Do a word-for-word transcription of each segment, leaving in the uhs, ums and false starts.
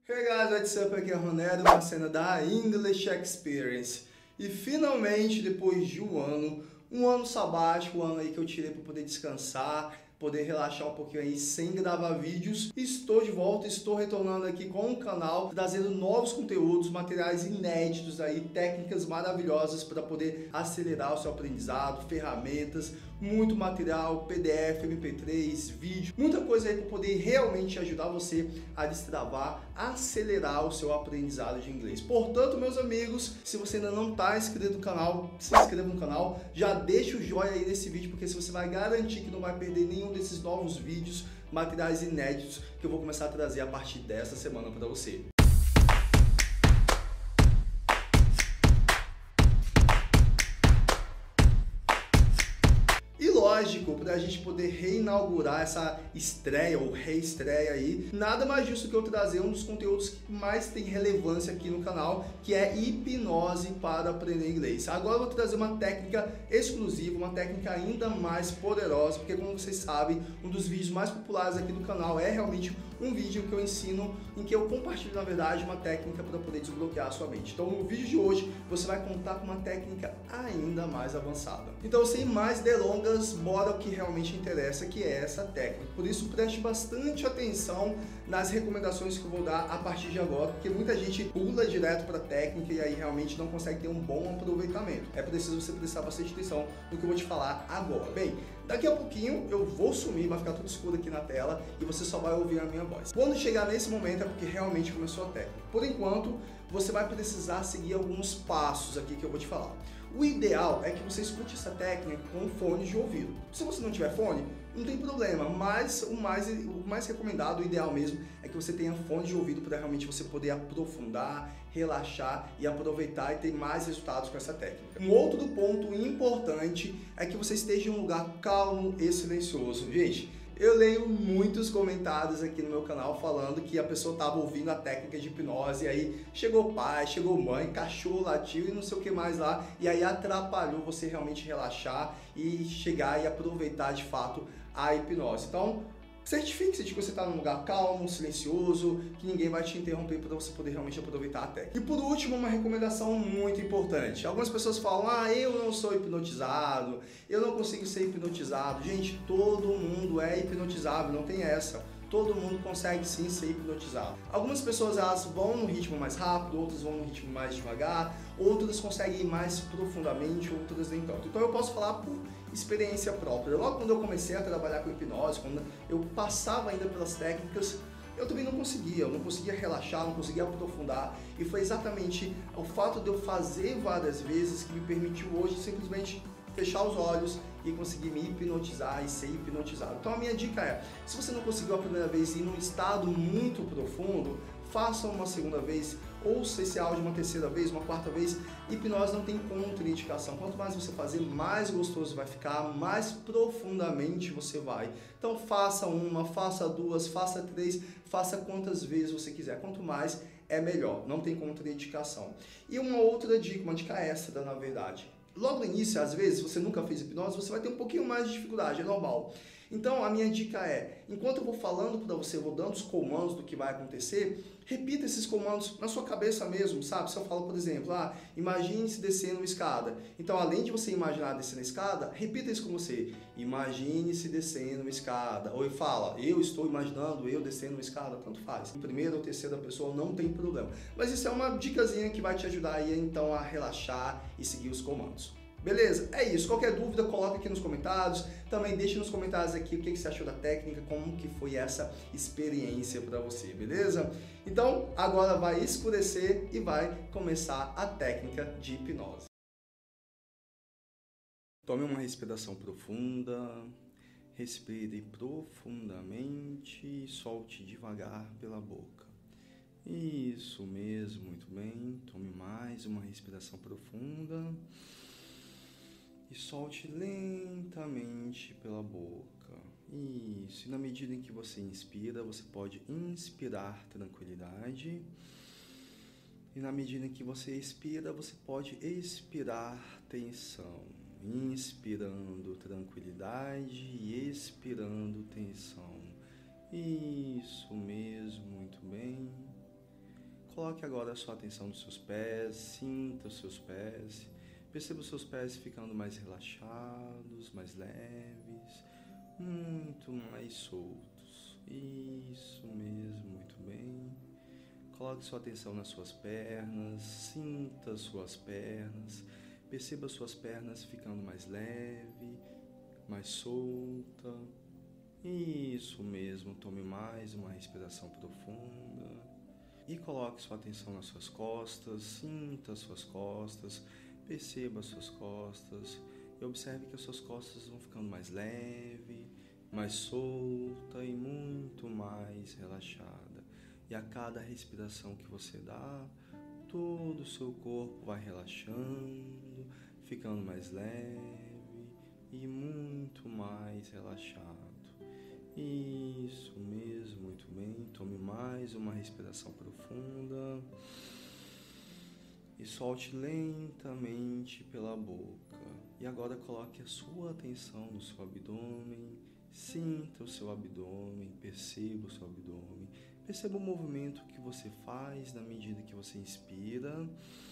Hey guys, what's up? Aqui é o Ronero, uma cena da English Experience. E finalmente, depois de um ano, um ano sabático, um ano aí que eu tirei para poder descansar, poder relaxar um pouquinho aí sem gravar vídeos, estou de volta, estou retornando aqui com o canal, trazendo novos conteúdos, materiais inéditos aí, técnicas maravilhosas para poder acelerar o seu aprendizado, ferramentas, muito material, P D F, M P três, vídeo, muita coisa aí para poder realmente ajudar você a destravar, acelerar o seu aprendizado de inglês. Portanto, meus amigos, se você ainda não está inscrito no canal, se inscreva no canal, já deixa o joinha aí nesse vídeo, porque se você vai garantir que não vai perder nenhum desses novos vídeos, materiais inéditos que eu vou começar a trazer a partir desta semana para você. Lógico, para a gente poder reinaugurar essa estreia ou reestreia aí, nada mais justo que eu trazer um dos conteúdos que mais tem relevância aqui no canal, que é hipnose para aprender inglês. Agora eu vou trazer uma técnica exclusiva, uma técnica ainda mais poderosa, porque como vocês sabem, um dos vídeos mais populares aqui do canal é realmente um vídeo que eu ensino, em que eu compartilho, na verdade, uma técnica para poder desbloquear a sua mente. Então, no vídeo de hoje, você vai contar com uma técnica ainda mais avançada. Então, sem mais delongas, bora ao que realmente interessa, que é essa técnica. Por isso, preste bastante atenção nas recomendações que eu vou dar a partir de agora, porque muita gente pula direto para a técnica e aí realmente não consegue ter um bom aproveitamento. É preciso você prestar bastante atenção no que eu vou te falar agora. Bem, daqui a pouquinho eu vou sumir, vai ficar tudo escuro aqui na tela e você só vai ouvir a minha voz. Quando chegar nesse momento é porque realmente começou a técnica. Por enquanto, você vai precisar seguir alguns passos aqui que eu vou te falar. O ideal é que você escute essa técnica com fones de ouvido. Se você não tiver fone, não tem problema, mas o mais, o mais recomendado, o ideal mesmo, é que você tenha fone de ouvido para realmente você poder aprofundar, relaxar e aproveitar e ter mais resultados com essa técnica. Um outro ponto importante é que você esteja em um lugar calmo e silencioso. Gente, eu leio muitos comentários aqui no meu canal falando que a pessoa estava ouvindo a técnica de hipnose e aí chegou pai, chegou mãe, cachorro latiu e não sei o que mais lá, e aí atrapalhou você realmente relaxar e chegar e aproveitar de fato a hipnose. Então, certifique-se de que você está num lugar calmo, silencioso, que ninguém vai te interromper para você poder realmente aproveitar a técnica. E por último, uma recomendação muito importante. Algumas pessoas falam, ah, eu não sou hipnotizado, eu não consigo ser hipnotizado. Gente, todo mundo é hipnotizável, não tem essa. Todo mundo consegue sim ser hipnotizado. Algumas pessoas elas vão no ritmo mais rápido, outras vão no ritmo mais devagar, outras conseguem ir mais profundamente, outras nem tanto. Então eu posso falar por experiência própria. Logo quando eu comecei a trabalhar com hipnose, quando eu passava ainda pelas técnicas, eu também não conseguia, eu não conseguia relaxar, não conseguia aprofundar, e foi exatamente o fato de eu fazer várias vezes que me permitiu hoje simplesmente fechar os olhos e conseguir me hipnotizar e ser hipnotizado. Então a minha dica é, se você não conseguiu a primeira vez ir num estado muito profundo, faça uma segunda vez, ouça esse áudio uma terceira vez, uma quarta vez. Hipnose não tem contraindicação. Quanto mais você fazer, mais gostoso vai ficar, mais profundamente você vai. Então faça uma, faça duas, faça três, faça quantas vezes você quiser. Quanto mais é melhor, não tem contraindicação. E uma outra dica, uma dica extra na verdade. Logo no início, às vezes, se você nunca fez hipnose, você vai ter um pouquinho mais de dificuldade, é normal. Então, a minha dica é, enquanto eu vou falando para você, vou dando os comandos do que vai acontecer, repita esses comandos na sua cabeça mesmo, sabe? Se eu falo, por exemplo, ah, imagine-se descendo uma escada. Então, além de você imaginar descendo a escada, repita isso com você. Imagine-se descendo uma escada. Ou fala, eu estou imaginando eu descendo uma escada, tanto faz. Em primeira ou terceira pessoa, não tem problema. Mas isso é uma dicasinha que vai te ajudar aí, então, a relaxar e seguir os comandos. Beleza? É isso. Qualquer dúvida, coloca aqui nos comentários. Também deixe nos comentários aqui o que você achou da técnica, como que foi essa experiência para você, beleza? Então, agora vai escurecer e vai começar a técnica de hipnose. Tome uma respiração profunda, respire profundamente e solte devagar pela boca. Isso mesmo, muito bem. Tome mais uma respiração profunda. E solte lentamente pela boca. Isso. E na medida em que você inspira, você pode inspirar tranquilidade. E na medida em que você expira, você pode expirar tensão. Inspirando tranquilidade e expirando tensão. Isso mesmo, muito bem. Coloque agora a sua atenção nos seus pés, sinta os seus pés. Perceba os seus pés ficando mais relaxados, mais leves, muito mais soltos. Isso mesmo, muito bem. Coloque sua atenção nas suas pernas, sinta as suas pernas. Perceba suas pernas ficando mais leve, mais solta. Isso mesmo, tome mais uma respiração profunda. E coloque sua atenção nas suas costas, sinta as suas costas, perceba as suas costas e observe que as suas costas vão ficando mais leve, mais solta e muito mais relaxada. E a cada respiração que você dá, todo o seu corpo vai relaxando, ficando mais leve e muito mais relaxado. Isso mesmo, muito bem. Tome mais uma respiração profunda e solte lentamente pela boca. E agora coloque a sua atenção no seu abdômen. Sinta o seu abdômen, perceba o seu abdômen. Perceba o movimento que você faz na medida que você inspira.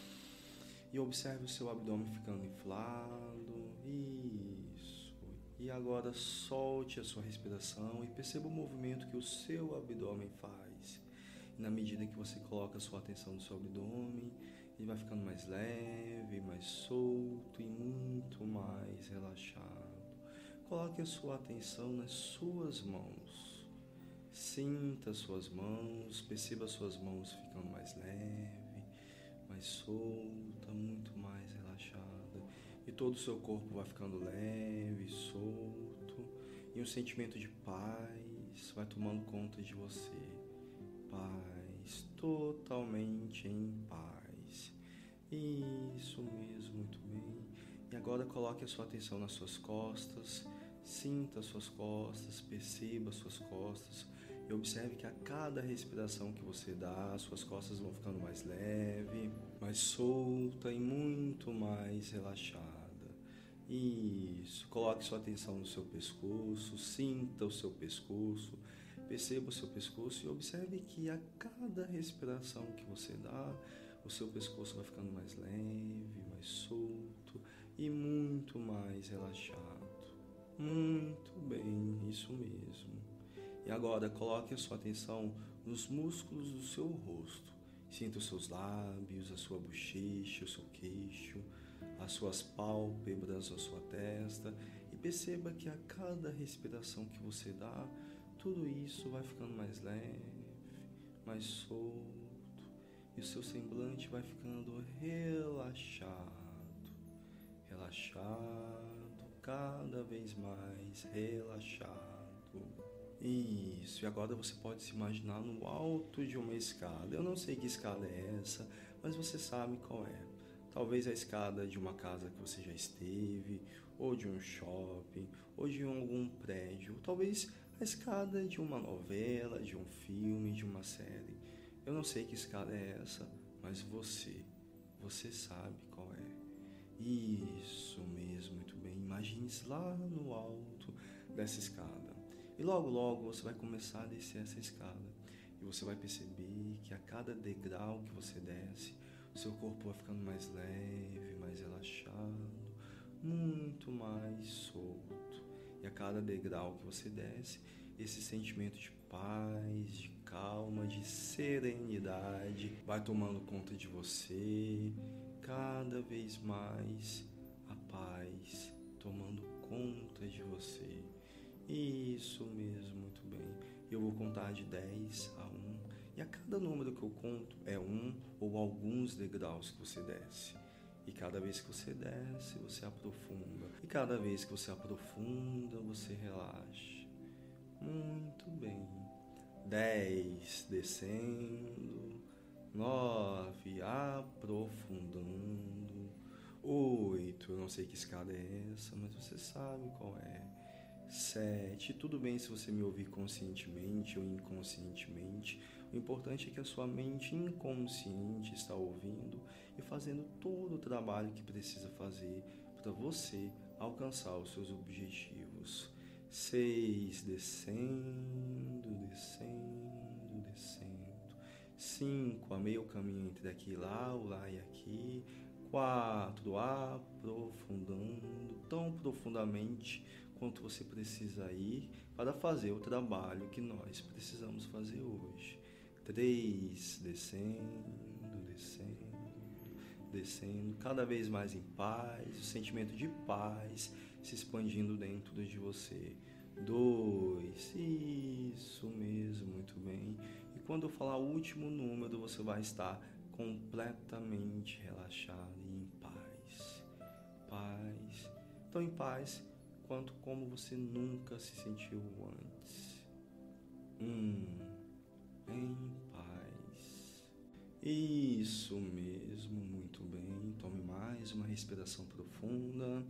E observe o seu abdômen ficando inflado. Isso. E agora solte a sua respiração e perceba o movimento que o seu abdômen faz. E na medida que você coloca a sua atenção no seu abdômen, ele vai ficando mais leve, mais solto e muito mais relaxado. Coloque a sua atenção nas suas mãos. Sinta as suas mãos, perceba as suas mãos ficando mais leve, mais solta, muito mais relaxada. E todo o seu corpo vai ficando leve, solto. E um sentimento de paz vai tomando conta de você. Paz, totalmente em paz. Isso mesmo, muito bem. E agora coloque a sua atenção nas suas costas. Sinta as suas costas, perceba as suas costas. E observe que a cada respiração que você dá, as suas costas vão ficando mais leve, mais solta e muito mais relaxada. Isso. Coloque sua atenção no seu pescoço, sinta o seu pescoço, perceba o seu pescoço e observe que a cada respiração que você dá, o seu pescoço vai ficando mais leve, mais solto e muito mais relaxado. Muito bem, isso mesmo. E agora coloque a sua atenção nos músculos do seu rosto. Sinta os seus lábios, a sua bochecha, o seu queixo, as suas pálpebras, a sua testa. E perceba que a cada respiração que você dá, tudo isso vai ficando mais leve, mais solto. E o seu semblante vai ficando relaxado, relaxado, cada vez mais relaxado. Isso, e agora você pode se imaginar no alto de uma escada. Eu não sei que escada é essa, mas você sabe qual é. Talvez a escada de uma casa que você já esteve, ou de um shopping, ou de algum prédio. Talvez a escada de uma novela, de um filme, de uma série. Eu não sei que escada é essa, mas você, você sabe qual é. Isso mesmo, muito bem. Imagine-se lá no alto dessa escada. E logo, logo você vai começar a descer essa escada. E você vai perceber que a cada degrau que você desce, o seu corpo vai ficando mais leve, mais relaxado, muito mais solto. E a cada degrau que você desce, esse sentimento de paz, de calma, de serenidade vai tomando conta de você. Cada vez mais a paz tomando conta de você. Isso mesmo, muito bem. Eu vou contar de dez a um. E a cada número que eu conto é um ou alguns degraus que você desce. E cada vez que você desce, você aprofunda. E cada vez que você aprofunda, você relaxa. Muito bem. dez, descendo. nove, aprofundando. oito, eu não sei que escada é essa, mas você sabe qual é. Sete, tudo bem se você me ouvir conscientemente ou inconscientemente. O importante é que a sua mente inconsciente está ouvindo e fazendo todo o trabalho que precisa fazer para você alcançar os seus objetivos. Seis, descendo, descendo, descendo. cinco, a meio caminho entre aqui e lá, o lá e aqui. quatro, aprofundando tão profundamente quanto você precisa ir para fazer o trabalho que nós precisamos fazer hoje. três, descendo, descendo, descendo, cada vez mais em paz, o sentimento de paz se expandindo dentro de você. dois, isso mesmo, muito bem. E quando eu falar o último número, você vai estar completamente relaxado e em paz. Paz, tão em paz quanto como você nunca se sentiu antes. Um, em paz. Isso mesmo, muito bem. Tome mais uma respiração profunda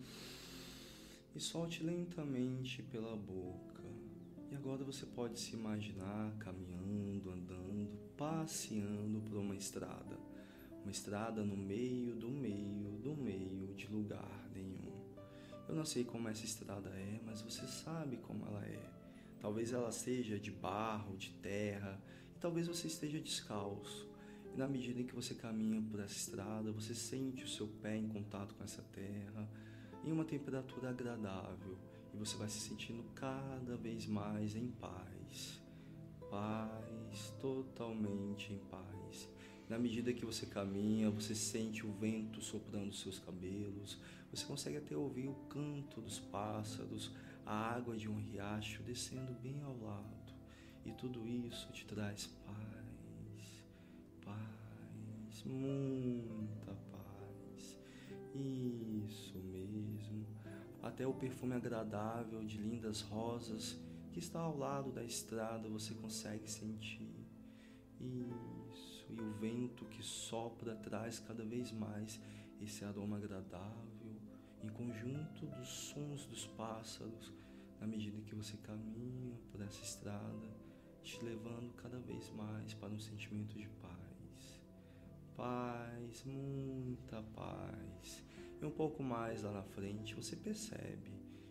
e solte lentamente pela boca. E agora você pode se imaginar caminhando, andando, passeando por uma estrada. Uma estrada no meio do meio do meio de lugar nenhum. Eu não sei como essa estrada é, mas você sabe como ela é. Talvez ela seja de barro, de terra, e talvez você esteja descalço. E na medida em que você caminha por essa estrada, você sente o seu pé em contato com essa terra, em uma temperatura agradável, e você vai se sentindo cada vez mais em paz. Paz, totalmente em paz. Na medida que você caminha, você sente o vento soprando seus cabelos, você consegue até ouvir o canto dos pássaros, a água de um riacho descendo bem ao lado. E tudo isso te traz paz, paz, muita paz. Isso mesmo. Até o perfume agradável de lindas rosas que está ao lado da estrada você consegue sentir. Isso, e o vento que sopra traz cada vez mais esse aroma agradável, em conjunto dos sons dos pássaros, na medida que você caminha por essa estrada, te levando cada vez mais para um sentimento de paz. Paz, muita paz. E um pouco mais lá na frente você percebe,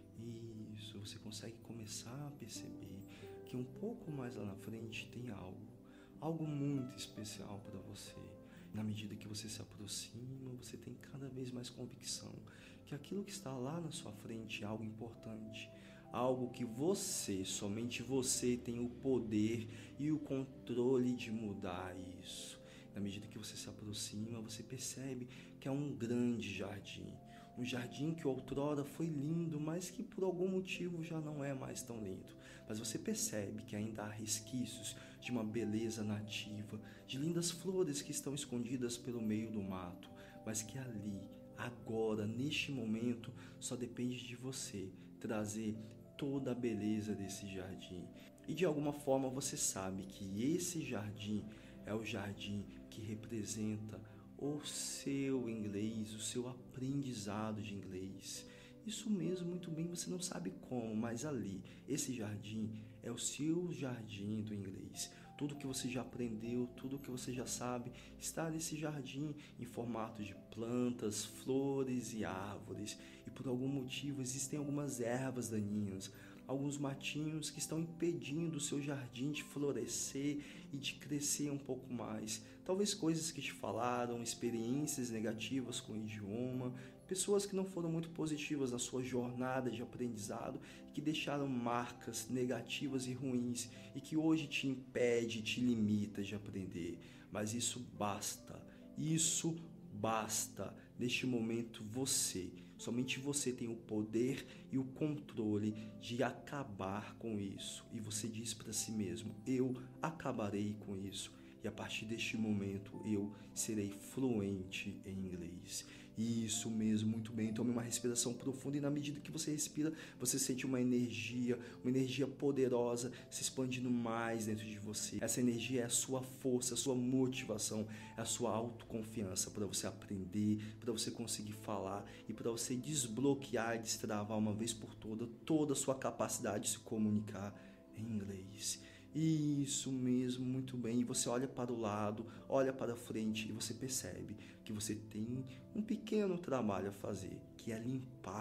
isso, você consegue começar a perceber que um pouco mais lá na frente tem algo. Algo muito especial para você. Na medida que você se aproxima, você tem cada vez mais convicção que aquilo que está lá na sua frente é algo importante. Algo que você, somente você, tem o poder e o controle de mudar isso. Na medida que você se aproxima, você percebe que é um grande jardim. Um jardim que outrora foi lindo, mas que por algum motivo já não é mais tão lindo. Mas você percebe que ainda há resquícios de uma beleza nativa, de lindas flores que estão escondidas pelo meio do mato, mas que ali, agora, neste momento, só depende de você trazer toda a beleza desse jardim. E de alguma forma você sabe que esse jardim é o jardim que representa o seu inglês, o seu aprendizado de inglês. Isso mesmo, muito bem, você não sabe como, mas ali, esse jardim é o seu jardim do inglês. Tudo que você já aprendeu, tudo que você já sabe, está nesse jardim em formato de plantas, flores e árvores. E por algum motivo existem algumas ervas daninhas, alguns matinhos que estão impedindo o seu jardim de florescer e de crescer um pouco mais. Talvez coisas que te falaram, experiências negativas com o idioma, pessoas que não foram muito positivas na sua jornada de aprendizado e que deixaram marcas negativas e ruins e que hoje te impede, te limita de aprender. Mas isso basta, isso basta. Neste momento você, somente você tem o poder e o controle de acabar com isso. E você diz para si mesmo, eu acabarei com isso. E a partir deste momento eu serei fluente em inglês. Isso mesmo, muito bem. Tome uma respiração profunda e na medida que você respira, você sente uma energia, uma energia poderosa se expandindo mais dentro de você. Essa energia é a sua força, a sua motivação, é a sua autoconfiança para você aprender, para você conseguir falar e para você desbloquear e destravar uma vez por toda toda a sua capacidade de se comunicar em inglês. Isso mesmo, muito bem. E você olha para o lado, olha para frente e você percebe que você tem um pequeno trabalho a fazer, que é limpar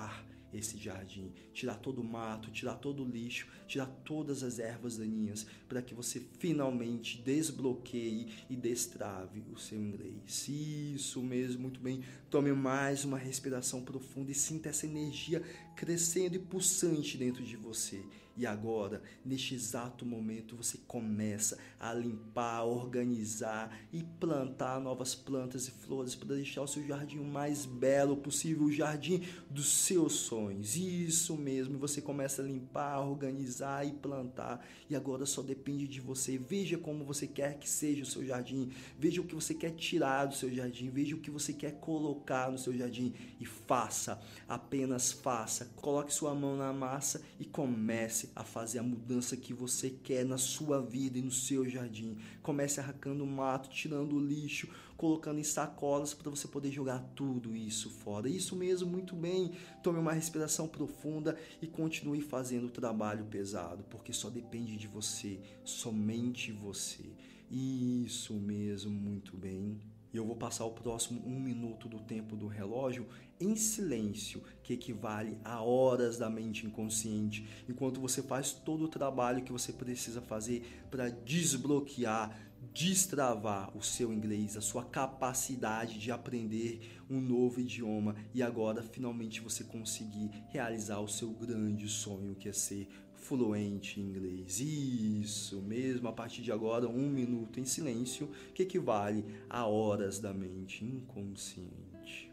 esse jardim, tirar todo o mato, tirar todo o lixo, tirar todas as ervas daninhas, para que você finalmente desbloqueie e destrave o seu inglês. Isso mesmo, muito bem. Tome mais uma respiração profunda e sinta essa energia crescendo e pulsante dentro de você. E agora, neste exato momento, você começa a limpar, a organizar e plantar novas plantas e flores para deixar o seu jardim o mais belo possível, o jardim dos seus sonhos. Isso mesmo, você começa a limpar, organizar e plantar. E agora só depende de você. Veja como você quer que seja o seu jardim. Veja o que você quer tirar do seu jardim. Veja o que você quer colocar no seu jardim. E faça, apenas faça. Coloque sua mão na massa e comece a fazer a mudança que você quer na sua vida e no seu jardim. Comece arrancando o mato, tirando o lixo, colocando em sacolas para você poder jogar tudo isso fora. Isso mesmo, muito bem. Tome uma respiração profunda e continue fazendo o trabalho pesado, porque só depende de você, somente você. Isso mesmo, muito bem. E eu vou passar o próximo um minuto do tempo do relógio em silêncio, que equivale a horas da mente inconsciente, enquanto você faz todo o trabalho que você precisa fazer para desbloquear, destravar o seu inglês, a sua capacidade de aprender um novo idioma e agora finalmente você conseguir realizar o seu grande sonho, que é ser fluente em inglês. Isso mesmo, a partir de agora, um minuto em silêncio, que equivale a horas da mente inconsciente.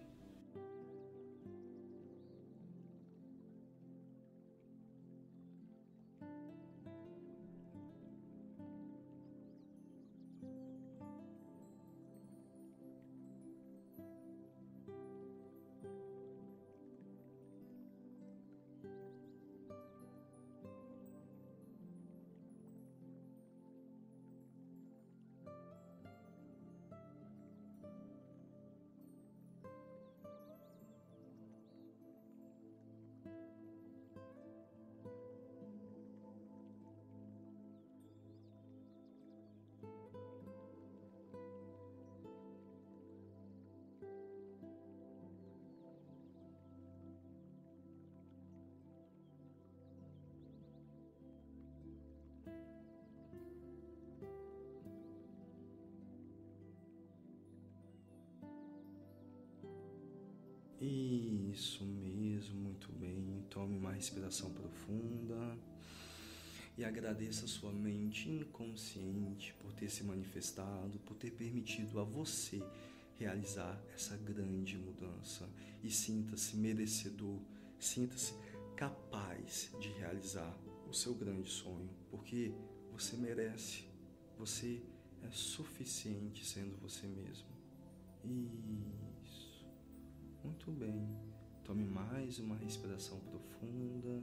Isso mesmo, muito bem. Tome uma respiração profunda e agradeça a sua mente inconsciente por ter se manifestado, por ter permitido a você realizar essa grande mudança. E sinta-se merecedor, sinta-se capaz de realizar o seu grande sonho, porque você merece, você é suficiente sendo você mesmo. Isso. Muito bem, tome mais uma respiração profunda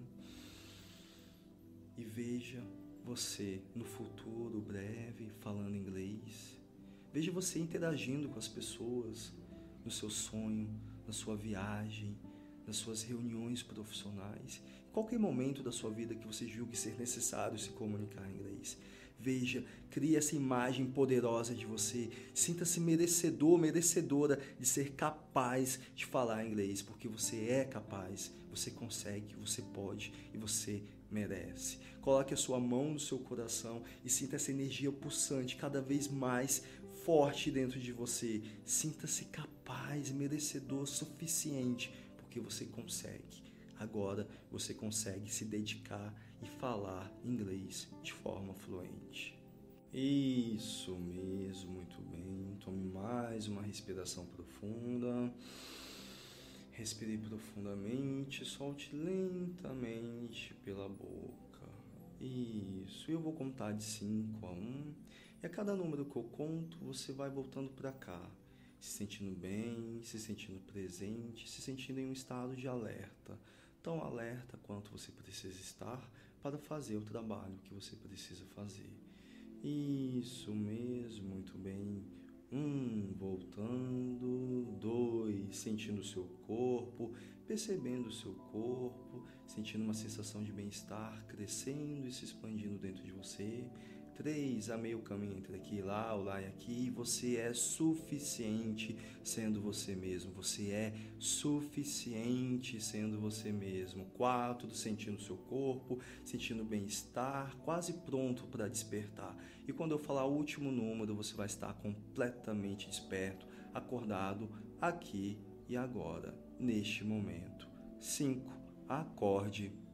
e veja você no futuro breve falando inglês. Veja você interagindo com as pessoas no seu sonho, na sua viagem, nas suas reuniões profissionais, em qualquer momento da sua vida que você julgue ser necessário se comunicar em inglês. Veja, crie essa imagem poderosa de você, sinta-se merecedor, merecedora de ser capaz de falar inglês, porque você é capaz, você consegue, você pode e você merece. Coloque a sua mão no seu coração e sinta essa energia pulsante cada vez mais forte dentro de você. Sinta-se capaz, merecedor, suficiente, porque você consegue. Agora você consegue se dedicar e falar inglês de forma fluente. Isso mesmo, muito bem. Tome mais uma respiração profunda. Respire profundamente, solte lentamente pela boca. Isso, eu vou contar de cinco a um. E a cada número que eu conto, você vai voltando para cá, se sentindo bem, se sentindo presente, se sentindo em um estado de alerta. Tão alerta quanto você precisa estar para fazer o trabalho que você precisa fazer. Isso mesmo, muito bem. Um, voltando. Dois, sentindo o seu corpo, percebendo o seu corpo, sentindo uma sensação de bem-estar crescendo e se expandindo dentro de você. três, a meio caminho entre aqui e lá, o lá e aqui. Você é suficiente sendo você mesmo. Você é suficiente sendo você mesmo. quatro, sentindo o seu corpo, sentindo bem-estar, quase pronto para despertar. E quando eu falar o último número, você vai estar completamente desperto, acordado aqui e agora, neste momento. cinco, acorde